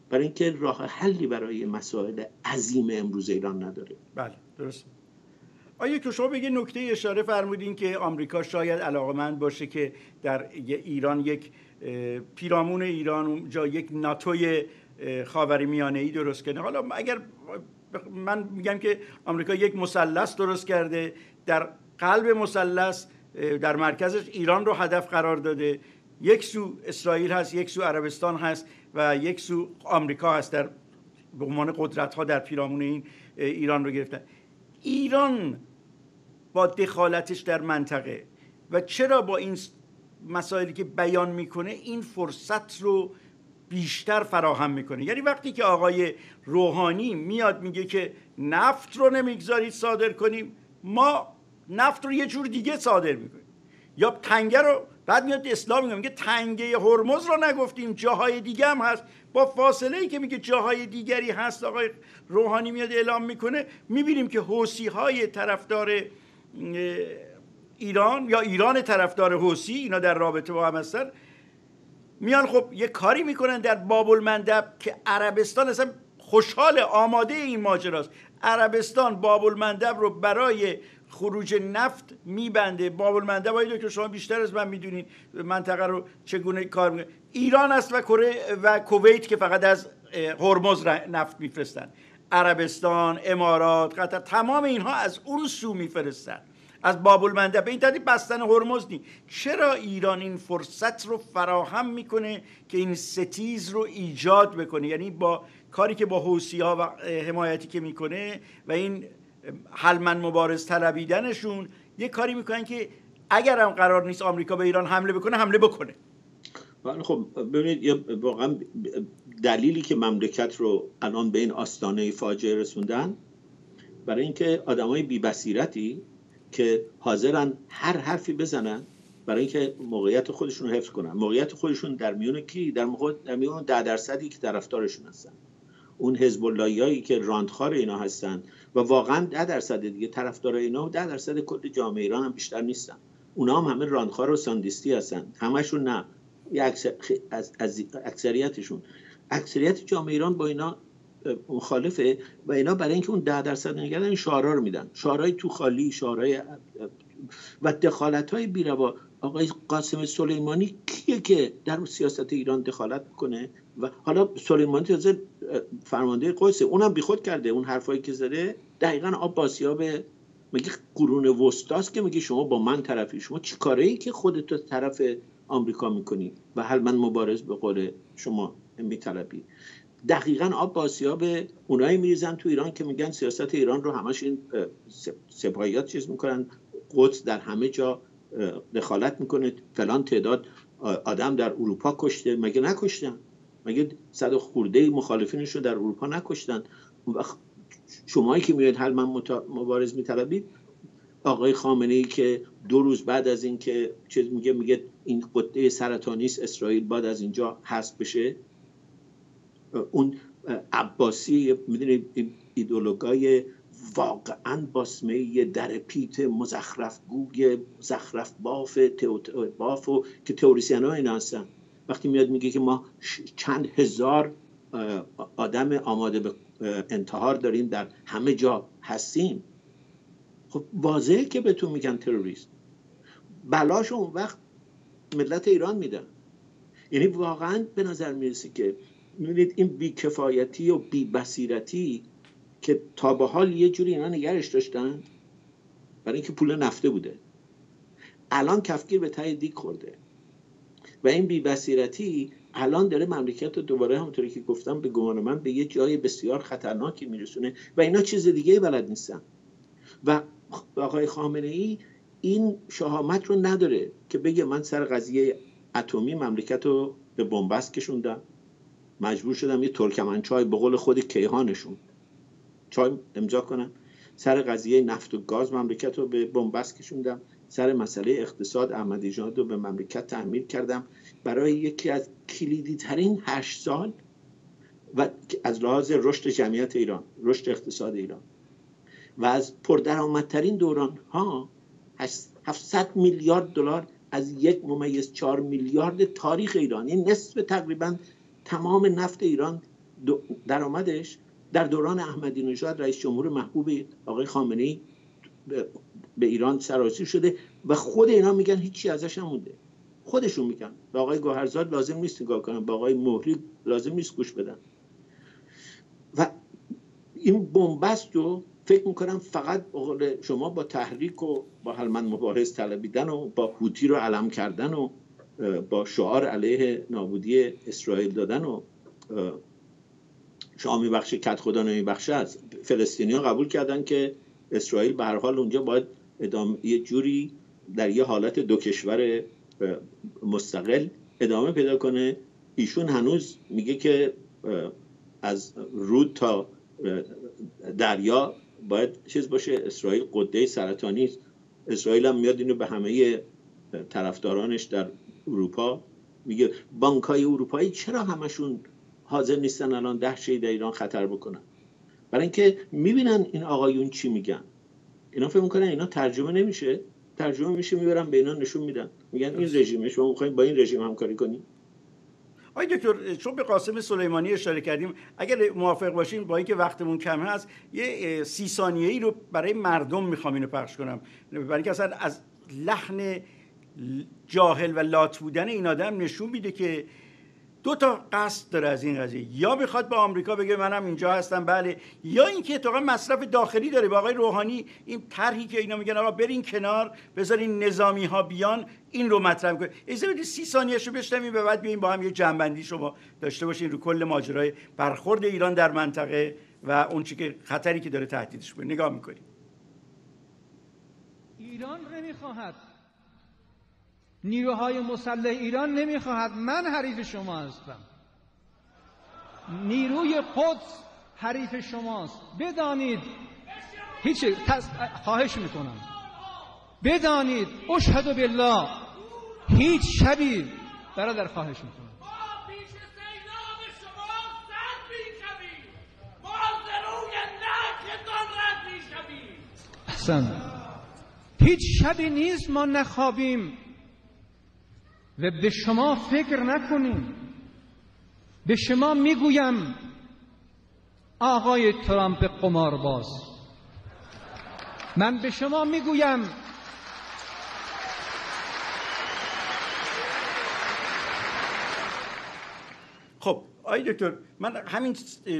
برای اینکه راه حلی برای مسائل عظیم امروز ایران نداره. بله درست. آیا که شما به یه نکته اشاره فرمودین که آمریکا شاید علاقمند باشه که در ایران یک پیرامون ایران اونجا یک ناتوی خاورمیانه‌ای درست کنه. حالا اگر من میگم که آمریکا یک مثلث درست کرده، در قلب مثلث در مرکزش ایران رو هدف قرار داده، یک سو اسرائیل هست، یک سو عربستان هست و یک سو آمریکا هست در به عنوان قدرت‌ها در پیرامون این ایران رو گرفتن. ایران با دخالتش در منطقه و چرا با این مسائلی که بیان میکنه این فرصت رو بیشتر فراهم میکنه؟ یعنی وقتی که آقای روحانی میاد میگه که نفت رو نمیگذارید صادر کنیم، ما نفت رو یه جور دیگه صادر میکنیم، یا تنگه رو، بعد میاد اصلاح میکنه میگه تنگه هرمز رو نگفتیم، جاهای دیگه هم هست. با فاصله ای که میگه جاهای دیگری هست آقای روحانی میاد اعلام میکنه، میبینیم که حوثی های طرفدار ایران یا ایران طرفدار حوثی، اینا در رابطه با هم هستن، میان خب یه کاری میکنن در باب المندب که عربستان اصلا خوشحال آماده این ماجراست. عربستان باب المندب رو برای خروج نفت میبنده. باب المندب هایی که شما بیشتر از من میدونین منطقه رو چگونه کار میکنه. ایران است و کره و کویت که فقط از هرمز نفت میفرستن. عربستان، امارات، قطر، تمام اینها از اون سو میفرستن، از باب المندب. به این ترتیب بستن هرمز نیست. چرا ایران این فرصت رو فراهم میکنه که این ستیز رو ایجاد بکنه؟ یعنی با کاری که با حوثی‌ها و حمایتی که میکنه و این حلمن مبارز طلبیدنشون، یه کاری میکنن که اگر هم قرار نیست آمریکا به ایران حمله بکنه، حمله بکنه. خب ببینید واقعا دلیلی که مملکت رو الان به این آستانه فاجعه رسوندن، برای اینکه آدمای بی بصیرتی که حاضرن هر حرفی بزنن برای اینکه موقعیت خودشون رو حفظ کنن. موقعیت خودشون در میون کی؟ در در میون ده درصدی که طرفدارشون هستن، اون حزب اللهیایی که راندخار اینا هستن و واقعا ده درصد دیگه طرفدار اینا و ده درصد کل جامعه ایران هم بیشتر نیستن. اونا هم همه راندخار و ساندیستی هستن، همشون نه، یه اکثر از, از اکثریتشون. اکثریت جامعه ایران با اینا مخالفه و اینا برای اینکه اون ده درصد نگردن این شعارا رو میدن، شعارهای تو خالی، شعارهای و دخالت‌های بی‌روا. آقای قاسم سلیمانی کیه که در سیاست ایران دخالت کنه؟ و حالا سلیمانی تازه فرمانده قدس، اونم بیخود کرده. اون حرفایی که زده دقیقاً آب باسیاب میگه قرون وسطاست که میگه شما با من طرفی، شما چی کاره‌ای که خودت طرف آمریکا میکنی و حل من مبارز به قول شما میطلبی؟ دقیقاً آب باسیاب اونایی میریزن تو ایران که میگن سیاست ایران رو همش این سپاهیات چیز میکنن، قدس در همه جا دخالت میکنه، فلان تعداد آدم در اروپا کشته. مگه نکشتن؟ مگه صد خورده مخالفینش رو در اروپا نکشتن؟ شمایی که میاد حل من مبارز میطلبید، آقای خامنه‌ای که دو روز بعد از این که چیز میگه میگه این قطعه سرطانی است اسرائیل باید از اینجا حذف بشه، اون عباسی میدونی ایدئولوژای واقعا باسمه در پیت مزخرف گوی مزخرف باف باف و که تئوریسین ها اینا هستن، وقتی میاد میگه که ما چند هزار آدم آماده به انتحار داریم در همه جا هستیم، خب واضحه که بهتون میگن تروریست. بلاشو اون وقت ملت ایران میدن. یعنی واقعا به نظر میرسه که میبینید این بیکفایتی و بی‌بصیرتی که تا به حال یه جوری اینا نگرش داشتن برای اینکه پول نفته بوده، الان کفگیر به ته دیگ خورده و این بی‌بصیرتی الان داره مملکت رو دوباره همونطوری که گفتم به گمان من به یه جای بسیار خطرناکی میرسونه و اینا چیز دیگه بلد نیستن. و آقای خامنه‌ای این شهامت رو نداره که بگه من سر قضیه اتمی مملکت رو به بنبست کشوندم، مجبور شدم یه ترکمنچای به قول خود کیهانشون چای امضا کنم، سر قضیه نفت و گاز مملکت رو به بنبست کشوندم، سر مسئله اقتصاد احمدی نژاد رو به مملکت تحمیل کردم برای یکی از کلیدی ترین هشت سال و از لحاظ رشد جمعیت ایران، رشد اقتصاد ایران و از پردرآمدترین دوران ها هفتصد میلیارد دلار از یک ممیز چهار میلیارد تاریخ ایران، این نصف تقریبا تمام نفت ایران درآمدش در دوران احمدی نژاد رئیس جمهور محبوب آقای خامنه‌ای به ایران سرازیر شده و خود اینا میگن هیچی ازش نمونده. خودشون میگن. به آقای گوهرزاد لازم نیست نگاه کنن، به آقای مهری لازم نیست گوش بدن. و این بنبست رو فکر میکنم فقط شما با تحریک و با هلمند مبارز طلبیدن و با هوتی رو علم کردن و با شعار علیه نابودی اسرائیل دادن و شما میبخشه کت خدا نمیبخشه است. فلسطینی‌ها قبول کردن که اسرائیل به هر حال اونجا باید ادامه یه جوری در یه حالت دو کشور مستقل ادامه پیدا کنه. ایشون هنوز میگه که از رود تا دریا باید چیز باشه، اسرائیل قده سرطانی است. اسرائیل هم میاد اینو به همه طرفدارانش در اروپا میگه. بانک‌های اروپایی چرا همشون حاضر نیستن الان ده شهید در ایران خطر بکنن؟ برای اینکه میبینن این آقایون چی میگن. اینا فکر میکنن اینا ترجمه نمیشه، ترجمه میشه میبرن به اینا نشون میدن، میگن این رژیم، شما میخواین با این رژیم همکاری کنی. آقای دکتر، چون به قاسم سلیمانی اشاره کردیم، اگر موافق باشیم با اینکه وقتمون کم هست یه سی ثانیه‌ای رو برای مردم میخوام اینو پخش کنم، برای اینکه اصلا از لحن جاهل و لات بودن این آدم نشون میده که دو تا قصد داره از این قضیه. یا میخواد با آمریکا بگه منم اینجا هستم بله، یا اینکه اتفاقا مصرف داخلی داره. با آقای روحانی این طرحی که اینا میگن آقا برین کنار بذارین نظامی ها بیان این رو مطرح کنه. اجازه بدید سی ثانیه‌شو بشنویم و بعد بیایم با هم یه جنبندی شما داشته باشین رو کل ماجرای برخورد ایران در منطقه و اون چیزی که خطری که داره تهدیدش کنه. نگاه میکنیم. ایران نمیخواهد، نیروهای مسلح ایران نمیخواهد. من حریف شما هستم، نیروی قدس حریف شماست. بدانید هیچ تز... خواهش میکنم بدانید اشهد بالله هیچ شبی برادر خواهش میکنم ما پیش سیلاب شما سر میشویم، ما زروی نکتان رد میشویم. احسن. هیچ شبی نیست ما نخوابیم و به شما فکر نکنیم. به شما میگویم آقای ترامپ قمارباز، من به شما میگویم خب آقای دکتر، من همین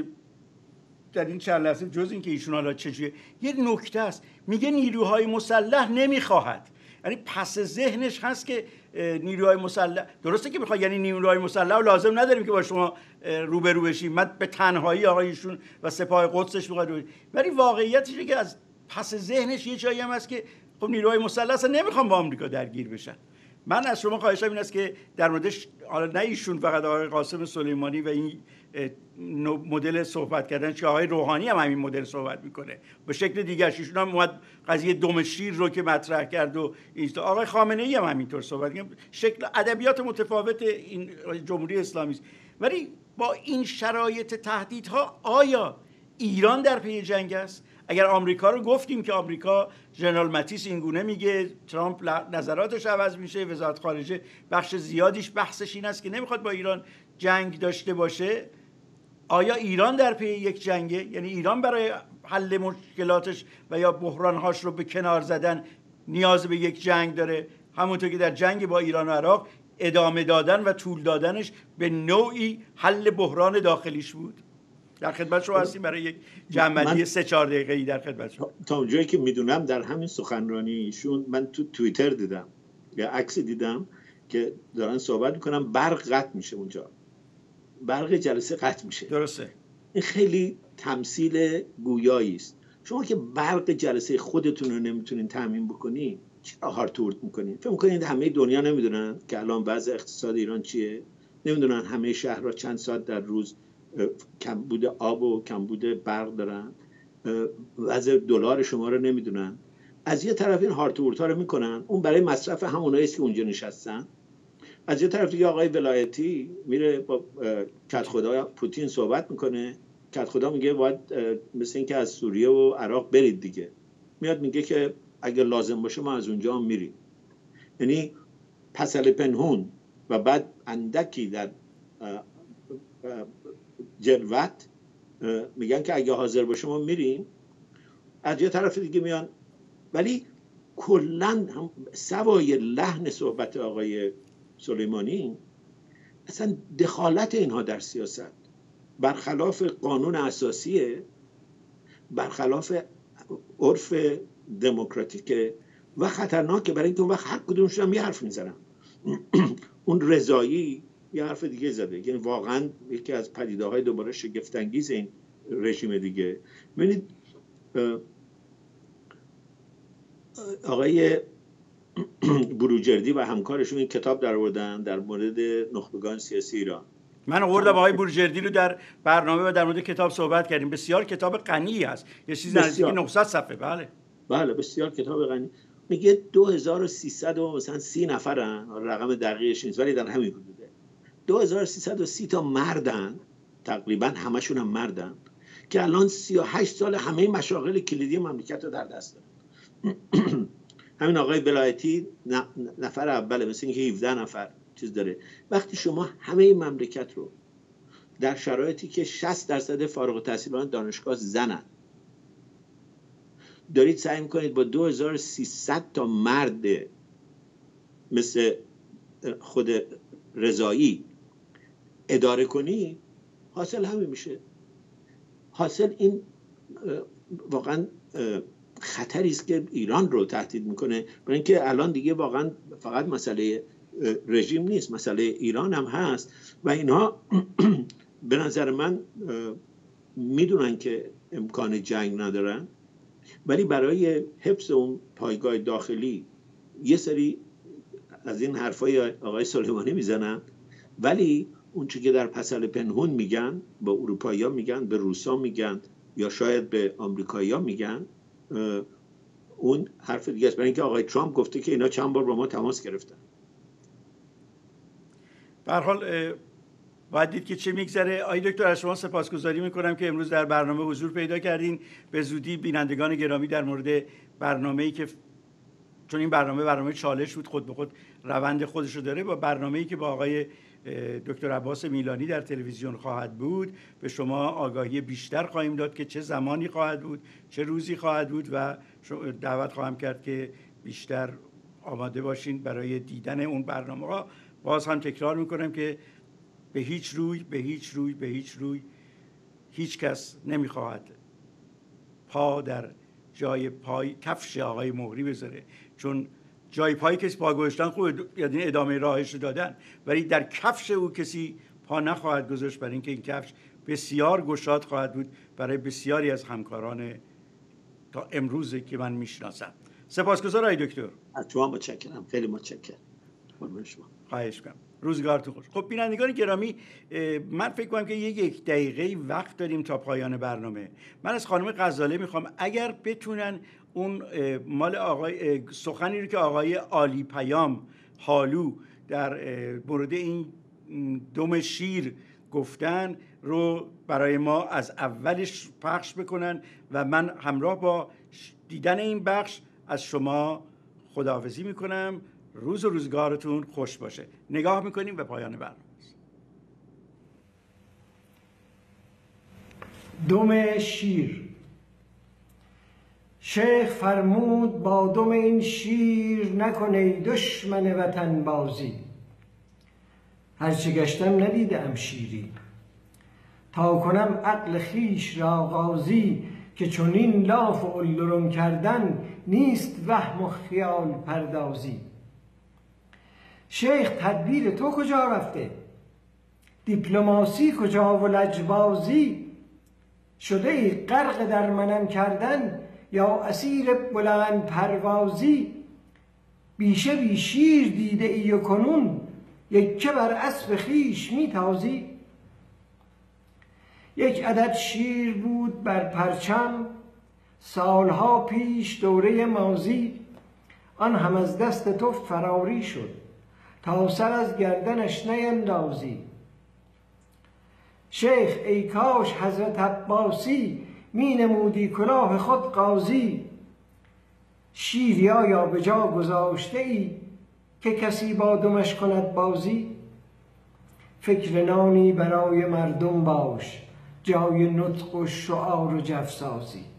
در این چند لحظه جز این که ایشون حالا چجوریه یه نکته است، میگه نیروهای مسلح نمیخواهد، یعنی پس ذهنش هست که نیروهای مسلح درسته که میخواد، یعنی نیروهای مسلح و لازم نداریم که با شما روبرو بشیم، من به تنهایی آقایشون و سپاه قدسش میخواد، ولی واقعیتش اینه که از پس ذهنش یه جایی هم هست که خب نیروهای مسلح اصلا نمیخوام با آمریکا درگیر بشن. من از شما خواهشم این است که در موردش حالا نه ایشون فقط آقای قاسم سلیمانی و این مدل صحبت کردن، که آقای روحانی هم همین مدل صحبت میکنه به شکل دیگه. ایشون هم اومد قضیه دم شیر رو که مطرح کرد و آقای خامنه ای هم همینطور صحبت کرد. شکل ادبیات متفاوت این جمهوری اسلامی است. ولی با این شرایط تهدیدها آیا ایران در پی جنگ است؟ اگر آمریکا رو گفتیم که آمریکا ژنرال ماتیس اینگونه میگه، ترامپ نظراتش عوض میشه، وزارت خارجه بخش زیادیش بحثش این است که نمیخواد با ایران جنگ داشته باشه، آیا ایران در پی یک جنگه؟ یعنی ایران برای حل مشکلاتش و یا بحرانهاش رو به کنار زدن نیاز به یک جنگ داره، همونطور که در جنگ با ایران و عراق ادامه دادن و طول دادنش به نوعی حل بحران داخلیش بود؟ در خدمت شما هستیم برای یک جنبندی سه چهار دقیقه‌ای در خدمت شما. تا اونجایی که میدونم در همین سخنرانی ایشون من تو توییتر دیدم یا عکسی دیدم که دارن صحبت میکنن برق قطع میشه اونجا، برق جلسه قطع میشه. درسته. این خیلی تمثیل گویایی است. شما که برق جلسه خودتون رو نمیتونین تامین بکنین چرا هارتورت میکنین؟ فکر میکنین همه دنیا نمیدونن که الان وضع اقتصاد ایران چیه؟ نمیدونن همه شهرها چند ساعت در روز کمبود آب و کمبود برق دارن؟ وضع دلار شما رو نمیدونن؟ از یه طرف این هارتورت ها رو میکنن، اون برای مصرف همونایی است که اونجا نشستن. از یه طرف دیگه آقای ولایتی میره با کت خدا پوتین صحبت میکنه، کت خدا میگه باید مثل این که از سوریه و عراق برید دیگه، میاد میگه که اگر لازم باشه ما از اونجا هم میریم. یعنی پسل پنهون و بعد اندکی در جلوت میگن که اگه حاضر باشه ما میریم، از یه طرف دیگه میان. ولی کلا سوای لحن صحبت آقای سلیمانی اصلا دخالت اینها در سیاست برخلاف قانون اساسیه، برخلاف عرف دموکراتیکه و خطرناکه، برای اینکه اون وقت هر کدومشون هم یه حرف میزنن. اون رضایی یه حرف دیگه زده، یعنی واقعا یکی از پدیده‌های دوباره شگفت‌انگیز این رژیم دیگه. ببینید آقای بروجردی و همکارشون این کتاب در آوردن در مورد نخبگان سیاسی ایران. من آوردم آقای بروجردی رو در برنامه و در مورد کتاب صحبت کردیم. بسیار کتاب غنی است، یه چیز نزدیک نهصد صفحه. بله بله بسیار کتاب غنی. میگه دو هزار و سیصد و مثلا سی نفرن، رقم دقیقش نیست ولی در همین حدوده، دو هزار و سیصد و سی تا مردن، تقریبا همشون هم مردن، که الان سی و هشت سال همه مشاغل کلیدی مملکت رو در دست دارن. همین آقای بلایتی نفر اوله، مثل اینکه هفده نفر چیز داره. وقتی شما همه مملکت رو در شرایطی که شصت درصد فارغ التحصیلان دانشگاه زنن دارید سعی میکنید با دو هزار و سیصد تا مرد مثل خود رضایی اداره کنی، حاصل همین میشه. حاصل این واقعا خطری است که ایران رو تهدید میکنه، برای اینکه الان دیگه واقعا فقط مسئله رژیم نیست، مسئله ایران هم هست و اینها به نظر من میدونن که امکان جنگ ندارن، ولی برای حفظ اون پایگاه داخلی یه سری از این حرفای آقای سلیمانی میزنن، ولی اون چیزی که در پسل پنهون میگن، با اروپایی‌ها میگن، به روسا میگن یا شاید به آمریکایی‌ها میگن، اون حرف دیگه است. برای اینکه آقای ترامپ گفته که اینا چند بار با ما تماس گرفتن. به هر حال باید دید که چه میگذره. آقای دکتر از شما سپاسگزاری میکنم که امروز در برنامه حضور پیدا کردین. به زودی بینندگان گرامی در مورد برنامه‌ای که، چون این برنامه برنامه چالش بود، خود به خود روند خودش رو داره، با برنامه‌ای که با آقای دکتر عباس میلانی در تلویزیون خواهد بود به شما آگاهی بیشتر خواهیم داد که چه زمانی خواهد بود، چه روزی خواهد بود و دعوت خواهم کرد که بیشتر آماده باشین برای دیدن اون برنامه‌ها. باز هم تکرار میکنم که به هیچ روی به هیچ روی به هیچ روی هیچ کس نمیخواهد پا در جای پای کفش آقای مهری بذاره، چون جای پای کسی پا گذاشتن خوبه، یعنی ادامه راهش رو دادن، ولی در کفش او کسی پا نخواهد گذاشت، برای اینکه این کفش بسیار گشاد خواهد بود برای بسیاری از همکاران تا امروزی که من میشناسم. سپاسگزارم آقای دکتر. از شما متشکرم، خیلی متشکرم. خواهش می‌کنم. روزگارتون خوش. خب بینندگان گرامی، من فکر کنم که یک دقیقه وقت داریم تا پایان برنامه. من از خانم غزاله میخوام اگر بتونن اون مال آقای سخنی رو که آقای عالی پیام حالو در مورد این دم شیر گفتن رو برای ما از اولش پخش بکنن و من همراه با دیدن این بخش از شما خداحافظی میکنم. روز و روزگارتون خوش باشه. نگاه میکنیم به پایان برنامه. دم شیر. شیخ فرمود با دم این شیر نکنه دشمن وطن بازی. هرچه گشتم ندیدم شیری، تا کنم عقل خیش را قاضی، که چنین لاف و علرم کردن نیست وهم و خیال پردازی. شیخ تدبیر تو کجا رفته؟ دیپلماسی کجا و لجبازی؟ شده ای غرق در منم کردن یا اسیر بلند پروازی؟ بیشه بی شیر دیده ای و کنون یکه بر اسب خیش میتازی؟ یک عدد شیر بود بر پرچم سالها پیش دوره مازی، آن هم از دست تو فراری شد تا سر از گردنش نیندازی. شیخ ای کاش حضرت عباسی می نمودی کلاه خود قاضی. شیری آیا به جا گذاشته ای که کسی با دمش کند بازی؟ فکر نانی برای مردم باش، جای نطق و شعار و جفسازی.